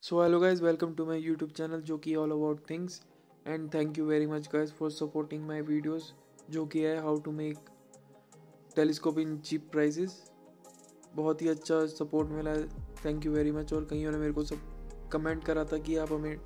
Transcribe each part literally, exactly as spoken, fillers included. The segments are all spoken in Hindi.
So hello guys, welcome to my YouTube channel जो कि all about things and thank you very much guys for supporting my videos जो कि है how to make telescope in cheap prices. बहुत ही अच्छा सपोर्ट मिला है, थैंक यू वेरी मच। और कईयों ने मेरे को सब कमेंट करा था कि आप हमें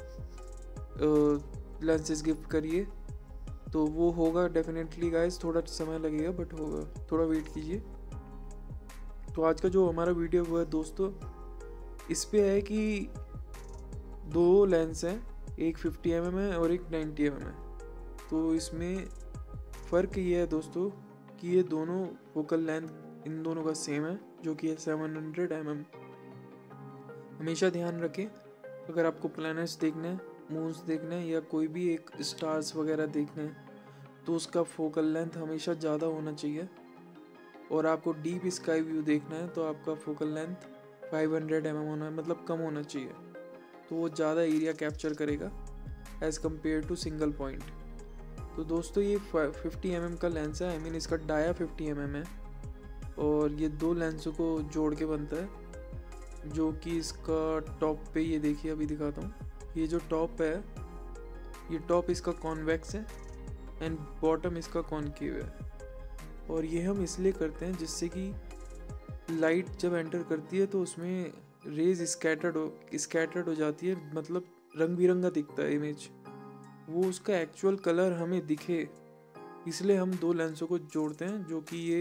लेंसेज गिफ्ट करिए, तो वो होगा डेफिनेटली गाइज। थोड़ा समय लगेगा बट होगा, थोड़ा वेट कीजिए। तो आज का जो हमारा वीडियो हुआ है दोस्तों, इस पे है कि दो लेंस हैं, एक फिफ्टी एम एम है और एक नाइन्टी एम एम है। तो इसमें फ़र्क ये है दोस्तों कि ये दोनों फोकल लेंथ इन दोनों का सेम है जो कि है सेवन हंड्रेड एम एम। हमेशा ध्यान रखें, अगर आपको प्लैनेट्स देखने हैं, मून्स देखने हैं या कोई भी एक स्टार्स वगैरह देखने हैं तो उसका फोकल लेंथ हमेशा ज़्यादा होना चाहिए। और आपको डीप स्काई व्यू देखना है तो आपका focal length five hundred M M होना है, मतलब कम होना चाहिए। तो वो ज़्यादा एरिया कैप्चर करेगा as compare to single point. तो दोस्तों ये फिफ्टी एम एम का लेंस है, आई मीन इसका डाया फिफ्टी एम एम है और ये दो लेंसों को जोड़ के बनता है। जो कि इसका टॉप पे, ये देखिए अभी दिखाता हूँ, ये जो टॉप है, ये टॉप इसका कॉन्वेक्स है एंड बॉटम इसका कॉनकेव है। और ये हम इसलिए करते हैं जिससे कि लाइट जब एंटर करती है तो उसमें रेज स्कैटर्ड हो स्कैटर्ड हो जाती है, मतलब रंग बिरंगा दिखता है इमेज, वो उसका एक्चुअल कलर हमें दिखे। इसलिए हम दो लेंसों को जोड़ते हैं जो कि ये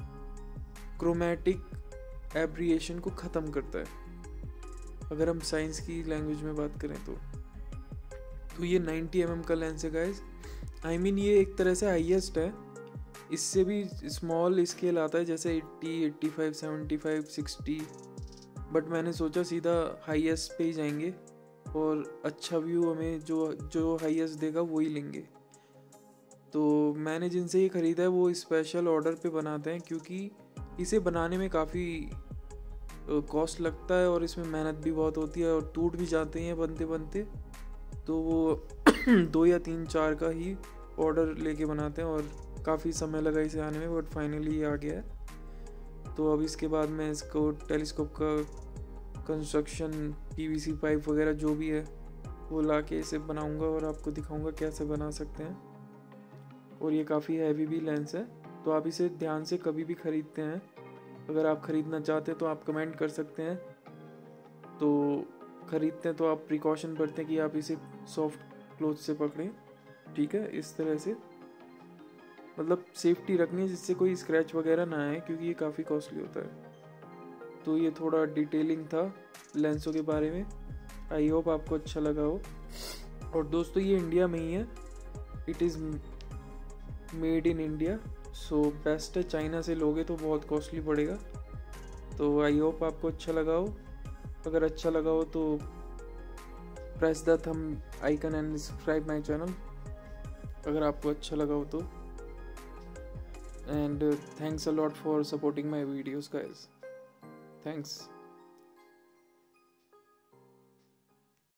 क्रोमैटिक एब्रिएशन को ख़त्म करता है, अगर हम साइंस की लैंग्वेज में बात करें तो। तो ये नाइन्टी एम एम का लेंस है गाइज, आई मीन ये एक तरह से हाईएस्ट है। इससे भी स्मॉल स्केल आता है जैसे eighty, eighty five, seventy five, sixty, but मैंने सोचा सीधा हाईएस्ट पे ही जाएंगे और अच्छा व्यू हमें जो जो हाईएस्ट देगा वही लेंगे। तो मैंने जिनसे ये ख़रीदा है वो स्पेशल ऑर्डर पे बनाते हैं, क्योंकि इसे बनाने में काफ़ी कॉस्ट लगता है और इसमें मेहनत भी बहुत होती है और टूट भी जाते हैं बनते बनते। तो वो दो या तीन चार का ही ऑर्डर लेके बनाते हैं और काफ़ी समय लगा इसे आने में, बट फाइनली ये आ गया है। तो अब इसके बाद मैं इसको टेलीस्कोप का कंस्ट्रक्शन, पीवीसी पाइप वगैरह जो भी है वो ला के इसे बनाऊंगा और आपको दिखाऊंगा कैसे बना सकते हैं। और ये काफ़ी हैवी भी लेंस है, तो आप इसे ध्यान से कभी भी ख़रीदते हैं, अगर आप ख़रीदना चाहते हैं तो आप कमेंट कर सकते हैं। तो ख़रीदते हैं तो आप प्रिकॉशन बरतें कि आप इसे सॉफ्ट क्लोथ से पकड़ें, ठीक है, इस तरह से, मतलब सेफ्टी रखनी है जिससे कोई स्क्रैच वगैरह ना आए, क्योंकि ये काफ़ी कॉस्टली होता है। तो ये थोड़ा डिटेलिंग था लेंसों के बारे में, आई होप आपको अच्छा लगा हो। और दोस्तों ये इंडिया में ही है, it is made in India, so best है। चाइना से लोगे तो बहुत कॉस्टली पड़ेगा। तो आई होप आपको अच्छा लगा हो, अगर अच्छा लगा हो तो press the thumb icon and subscribe my channel अगर आपको अच्छा लगा हो तो। And uh, thanks a lot for supporting my videos guys. Thanks.